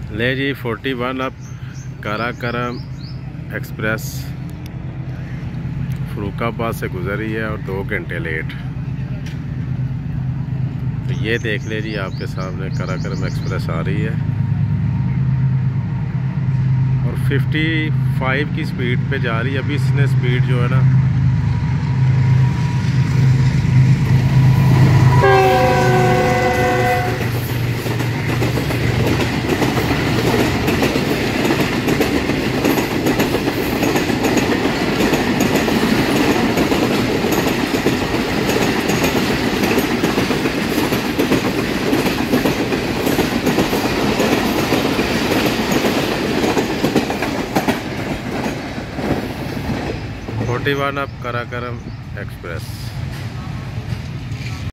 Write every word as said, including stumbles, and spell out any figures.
ले जी forty one अब काराकरम express फरूकाबाद से गुजरी है और दो घंटे लेट। तो ये देख ले जी आपके सामने काराकरम एक्सप्रेस आ रही है और पचपन की स्पीड पे जा रही है। अभी इसने स्पीड जो है ना फोर्टी वन अब काराकरम एक्सप्रेस।